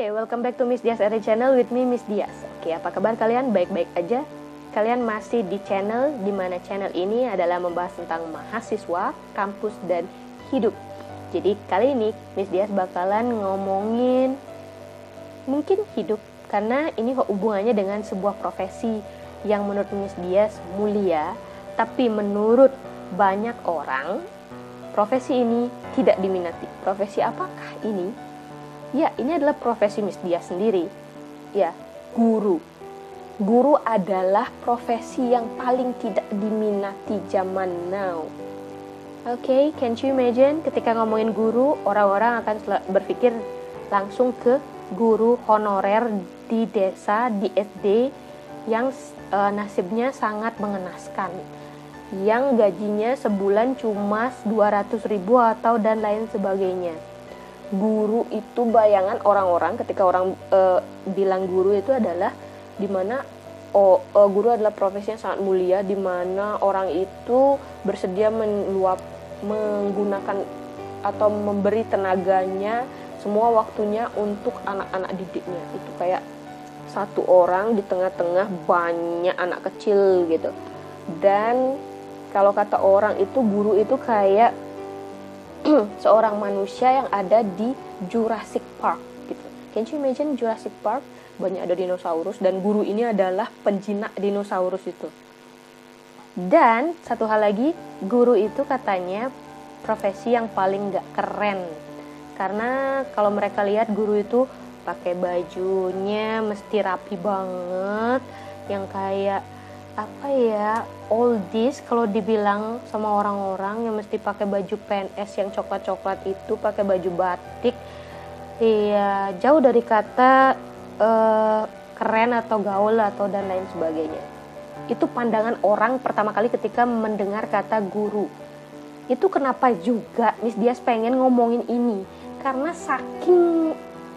Welcome back to Miss Dias RE Channel with me, Miss Dias. Oke, apa kabar kalian? Baik-baik aja? Kalian masih di channel, dimana channel ini adalah membahas tentang mahasiswa, kampus, dan hidup. Jadi kali ini Miss Dias bakalan ngomongin mungkin hidup, karena ini hubungannya dengan sebuah profesi yang menurut Miss Dias mulia, tapi menurut banyak orang profesi ini tidak diminati. Profesi apakah ini? Ya, ini adalah profesi Miss Dias sendiri. Ya, guru. Guru adalah profesi yang paling tidak diminati zaman now. Oke, can you imagine ketika ngomongin guru, orang-orang akan berpikir langsung ke guru honorer di desa, di SD, yang nasibnya sangat mengenaskan, yang gajinya sebulan cuma 200.000 atau dan lain sebagainya. Guru itu bayangan orang-orang ketika orang bilang guru itu adalah dimana guru adalah profesi yang sangat mulia, dimana orang itu bersedia menggunakan atau memberi tenaganya, semua waktunya untuk anak-anak didiknya. Itu kayak satu orang di tengah-tengah banyak anak kecil gitu. Dan kalau kata orang itu, guru itu kayak seorang manusia yang ada di Jurassic Park gitu. Can you imagine Jurassic Park? Banyak ada dinosaurus, dan guru ini adalah penjinak dinosaurus itu. Dan satu hal lagi, guru itu katanya profesi yang paling gak keren, karena kalau mereka lihat guru itu pakai bajunya mesti rapi banget, yang kayak apa ya, oldies kalau dibilang sama orang-orang, yang mesti pakai baju PNS yang coklat-coklat itu, pakai baju batik. Iya, jauh dari kata keren atau gaul atau dan lain sebagainya. Itu pandangan orang pertama kali ketika mendengar kata guru. Itu kenapa juga Miss Dias pengen ngomongin ini, karena saking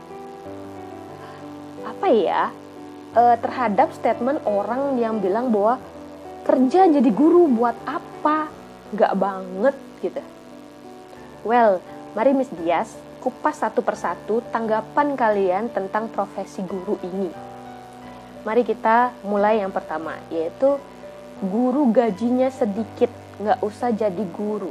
apa ya, terhadap statement orang yang bilang bahwa kerja jadi guru buat apa, nggak banget gitu. Well, mari Miss Dias kupas satu persatu tanggapan kalian tentang profesi guru ini. Mari kita mulai yang pertama, yaitu guru gajinya sedikit, nggak usah jadi guru.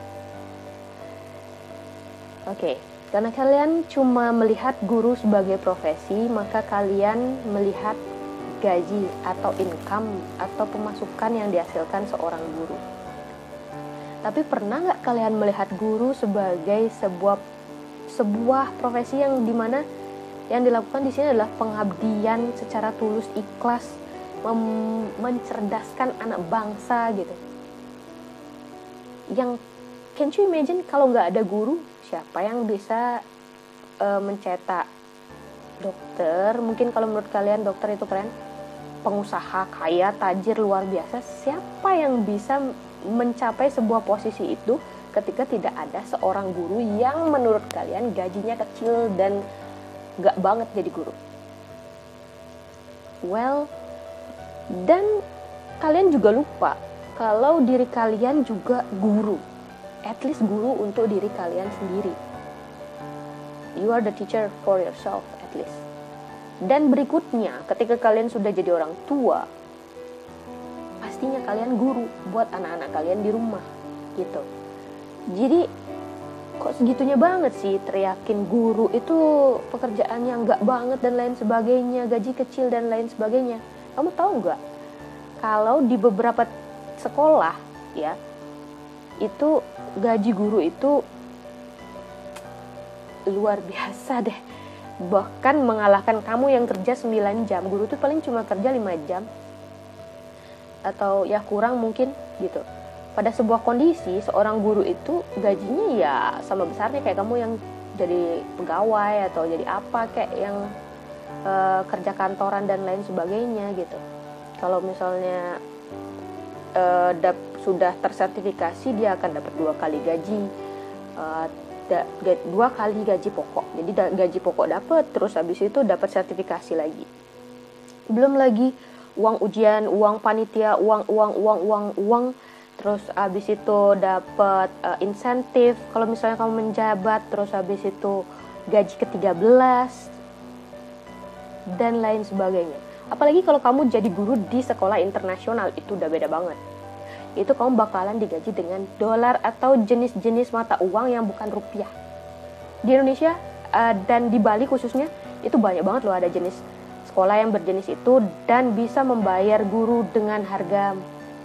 Oke. Karena kalian cuma melihat guru sebagai profesi, maka kalian melihat gaji atau income atau pemasukan yang dihasilkan seorang guru. Tapi pernah nggak kalian melihat guru sebagai sebuah profesi yang dimana yang dilakukan di sini adalah pengabdian secara tulus ikhlas, mencerdaskan anak bangsa gitu. Yang can you imagine kalau nggak ada guru? Siapa yang bisa mencetak dokter? Mungkin kalau menurut kalian dokter itu keren, pengusaha kaya, tajir luar biasa. Siapa yang bisa mencapai sebuah posisi itu ketika tidak ada seorang guru yang menurut kalian gajinya kecil dan gak banget jadi guru? Well, dan kalian juga lupa kalau diri kalian juga guru. At least guru untuk diri kalian sendiri. You are the teacher for yourself at least. Dan berikutnya, ketika kalian sudah jadi orang tua, pastinya kalian guru buat anak-anak kalian di rumah gitu. Jadi kok segitunya banget sih teriakin guru itu pekerjaan yang gak banget dan lain sebagainya, gaji kecil dan lain sebagainya. Kamu tahu gak, kalau di beberapa sekolah ya, itu gaji guru itu luar biasa deh, bahkan mengalahkan kamu yang kerja 9 jam. Guru tuh paling cuma kerja 5 jam atau ya kurang mungkin gitu. Pada sebuah kondisi, seorang guru itu gajinya ya sama besarnya kayak kamu yang jadi pegawai atau jadi apa, kayak yang kerja kantoran dan lain sebagainya gitu. Kalau misalnya sudah tersertifikasi, dia akan dapat 2 kali gaji, 2 kali gaji pokok. Jadi gaji pokok dapat, terus habis itu dapat sertifikasi lagi. Belum lagi uang ujian, uang panitia, uang. Terus habis itu dapat insentif kalau misalnya kamu menjabat. Terus habis itu gaji ke-13. dan lain sebagainya. Apalagi kalau kamu jadi guru di sekolah internasional, itu udah beda banget. Itu kamu bakalan digaji dengan dolar atau jenis-jenis mata uang yang bukan rupiah. Di Indonesia dan di Bali khususnya, itu banyak banget loh ada jenis sekolah yang berjenis itu dan bisa membayar guru dengan harga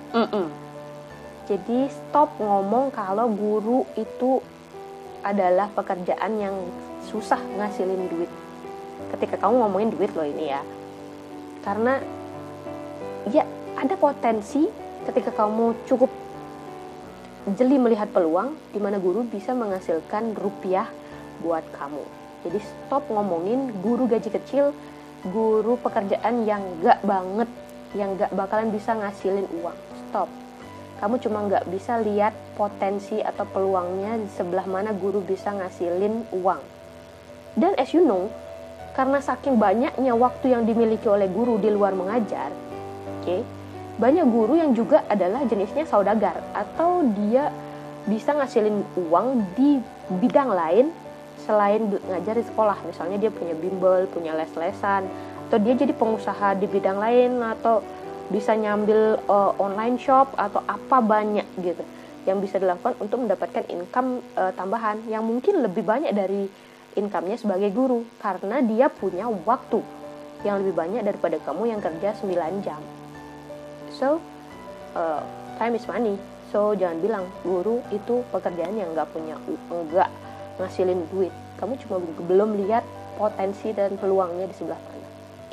Jadi stop ngomong kalau guru itu adalah pekerjaan yang susah ngasilin duit. Ketika kamu ngomongin duit loh ini ya. Karena ya ada potensi ketika kamu cukup jeli melihat peluang di mana guru bisa menghasilkan rupiah buat kamu. Jadi stop ngomongin guru gaji kecil, guru pekerjaan yang gak banget, yang gak bakalan bisa ngasilin uang. Stop. Kamu cuma gak bisa lihat potensi atau peluangnya di sebelah mana guru bisa ngasilin uang. Dan as you know, karena saking banyaknya waktu yang dimiliki oleh guru di luar mengajar, banyak guru yang juga adalah jenisnya saudagar atau dia bisa ngasilin uang di bidang lain selain ngajar di sekolah. Misalnya dia punya bimbel, punya les-lesan, atau dia jadi pengusaha di bidang lain, atau bisa nyambil online shop atau apa banyak gitu yang bisa dilakukan untuk mendapatkan income tambahan yang mungkin lebih banyak dari income-nya sebagai guru karena dia punya waktu yang lebih banyak daripada kamu yang kerja 9 jam. So, time is money. So, jangan bilang guru itu pekerjaan yang nggak ngasilin duit. Kamu cuma belum lihat potensi dan peluangnya di sebelah mana.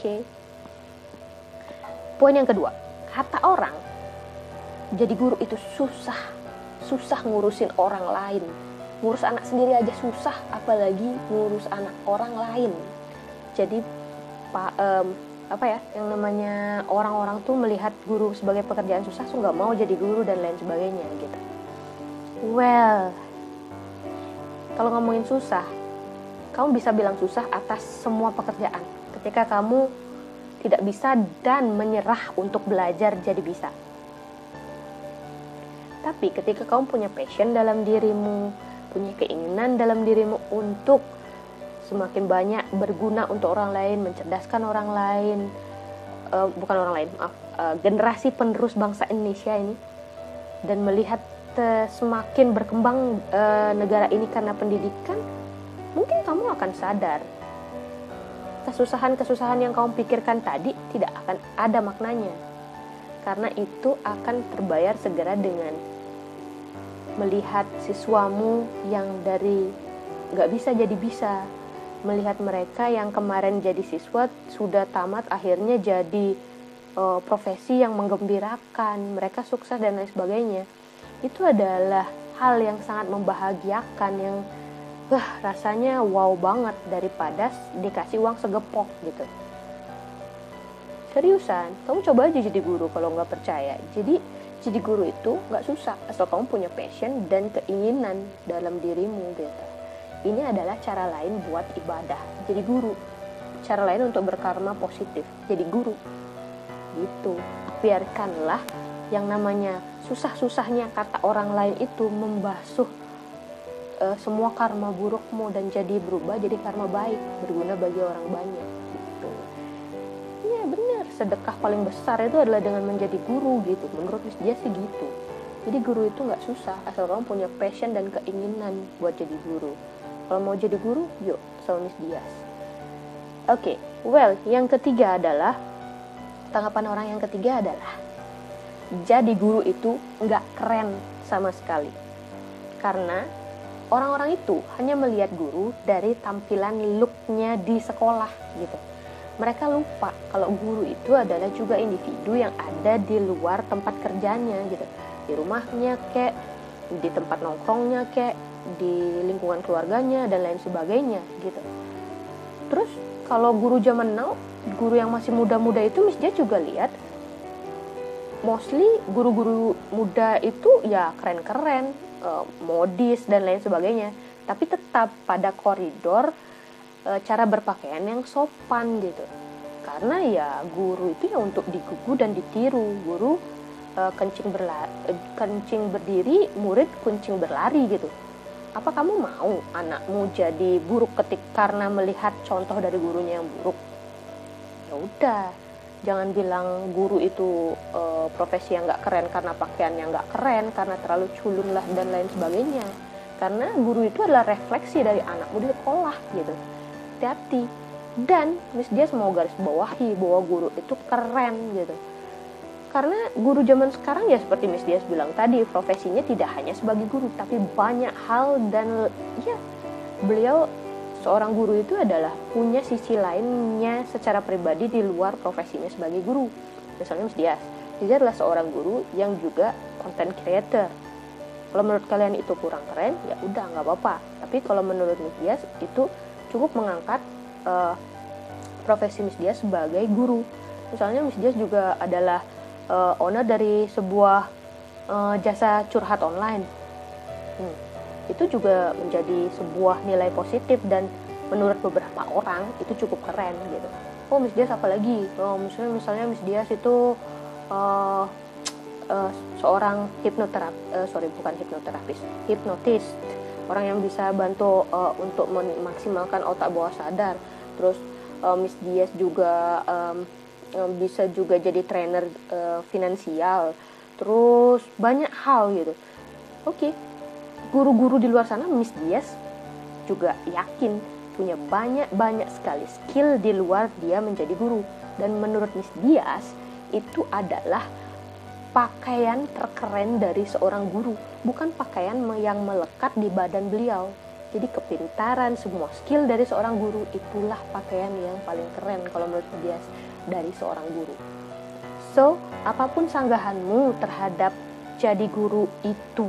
Poin yang kedua, kata orang jadi guru itu susah ngurusin orang lain. Ngurus anak sendiri aja susah, apalagi ngurus anak orang lain. Jadi yang namanya orang-orang tuh melihat guru sebagai pekerjaan susah, so nggak mau jadi guru dan lain sebagainya gitu. Well, kalau ngomongin susah, kamu bisa bilang susah atas semua pekerjaan. Ketika kamu tidak bisa dan menyerah untuk belajar jadi bisa. Tapi ketika kamu punya passion dalam dirimu, punya keinginan dalam dirimu untuk semakin banyak berguna untuk orang lain, mencerdaskan orang lain, generasi penerus bangsa Indonesia ini, dan melihat semakin berkembang negara ini karena pendidikan, mungkin kamu akan sadar kesusahan-kesusahan yang kamu pikirkan tadi tidak akan ada maknanya, karena itu akan terbayar segera dengan melihat siswamu yang dari gak bisa jadi bisa, melihat mereka yang kemarin jadi siswa sudah tamat akhirnya jadi profesi yang menggembirakan, mereka sukses dan lain sebagainya. Itu adalah hal yang sangat membahagiakan, yang rasanya wow banget daripada dikasih uang segepok gitu. Seriusan, kamu coba aja jadi guru kalau nggak percaya. Jadi guru itu nggak susah asal kamu punya passion dan keinginan dalam dirimu gitu. Ini adalah cara lain buat ibadah, jadi guru. Cara lain untuk berkarma positif, jadi guru. Gitu. Biarkanlah yang namanya susah-susahnya kata orang lain itu membasuh semua karma burukmu dan jadi berubah jadi karma baik, berguna bagi orang banyak gitu. Ya benar, sedekah paling besar itu adalah dengan menjadi guru gitu. Menurut Miss Dias sih gitu. Jadi guru itu nggak susah asal kamu punya passion dan keinginan buat jadi guru. Kalau mau jadi guru, yuk sama Miss Dias. Well, yang ketiga adalah tanggapan orang yang ketiga adalah jadi guru itu nggak keren sama sekali. Karena orang-orang itu hanya melihat guru dari tampilan look-nya di sekolah gitu. Mereka lupa kalau guru itu adalah juga individu yang ada di luar tempat kerjanya gitu. Di rumahnya kek, di tempat nongkrongnya kek, di lingkungan keluarganya dan lain sebagainya gitu. Terus kalau guru zaman now, guru yang masih muda-muda itu Miss Dia juga lihat mostly guru-guru muda itu ya keren-keren, modis dan lain sebagainya, tapi tetap pada koridor cara berpakaian yang sopan gitu. Karena ya guru itu ya untuk digugu dan ditiru. Guru kencing berdiri, murid kuncing berlari gitu. Apa kamu mau anakmu jadi buruk karena melihat contoh dari gurunya yang buruk? ya udah, jangan bilang guru itu profesi yang nggak keren karena pakaiannya nggak keren, karena terlalu culun lah dan lain sebagainya. Karena guru itu adalah refleksi dari anakmu di sekolah gitu. Hati-hati. Dan Miss Dias mau garis bawahi bahwa guru itu keren gitu. Karena guru zaman sekarang ya seperti Miss Dias bilang tadi, profesinya tidak hanya sebagai guru, tapi banyak hal. Dan ya, beliau seorang guru itu adalah punya sisi lainnya secara pribadi di luar profesinya sebagai guru. Misalnya Miss Dias, dia adalah seorang guru yang juga content creator. Kalau menurut kalian itu kurang keren, ya udah nggak apa-apa. Tapi kalau menurut Miss Dias itu cukup mengangkat profesi Miss Dias sebagai guru. Misalnya Miss Dias juga adalah owner dari sebuah jasa curhat online. Itu juga menjadi sebuah nilai positif dan menurut beberapa orang itu cukup keren gitu. Oh, Miss Dias apa lagi? Oh, misalnya Miss Dias itu seorang hipnotis, orang yang bisa bantu untuk memaksimalkan otak bawah sadar. Terus Miss Dias juga bisa juga jadi trainer finansial. Terus banyak hal gitu. Oke. Guru-guru di luar sana Miss Dias juga yakin punya banyak sekali skill di luar dia menjadi guru. Dan menurut Miss Dias itu adalah pakaian terkeren dari seorang guru, bukan pakaian yang melekat di badan beliau. Jadi kepintaran, semua skill dari seorang guru itulah pakaian yang paling keren kalau menurut Miss Dias dari seorang guru. So, apapun sanggahanmu terhadap jadi guru itu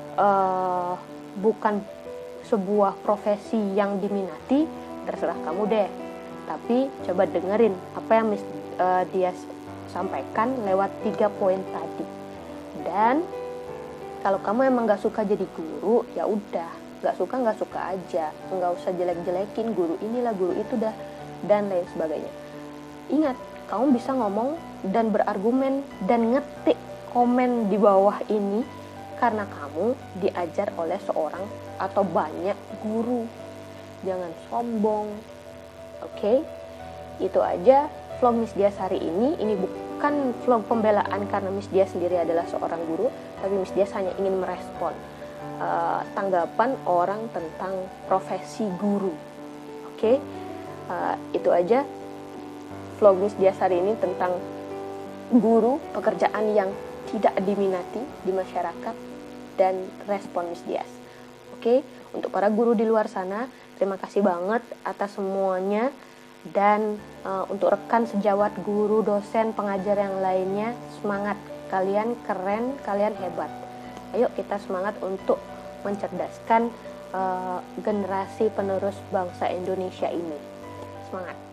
bukan sebuah profesi yang diminati, terserah kamu deh. Tapi coba dengerin apa yang Miss Dias sampaikan lewat 3 poin tadi. Dan kalau kamu emang gak suka jadi guru, ya udah, gak suka aja, nggak usah jelek-jelekin guru inilah guru itu dah dan lain sebagainya. Ingat, kamu bisa ngomong dan berargumen dan ngetik komen di bawah ini karena kamu diajar oleh seorang atau banyak guru. Jangan sombong. Oke? Itu aja vlog Miss Dias hari ini. Ini bukan vlog pembelaan karena Miss Dias sendiri adalah seorang guru, tapi Miss Dias hanya ingin merespon tanggapan orang tentang profesi guru. Oke? Itu aja vlog Miss Dias hari ini tentang guru, pekerjaan yang tidak diminati di masyarakat, dan respon Miss Dias. Oke, untuk para guru di luar sana, terima kasih banget atas semuanya. Dan untuk rekan sejawat guru, dosen, pengajar yang lainnya, semangat, kalian keren, kalian hebat. Ayo kita semangat untuk mencerdaskan generasi penerus bangsa Indonesia ini. Semangat.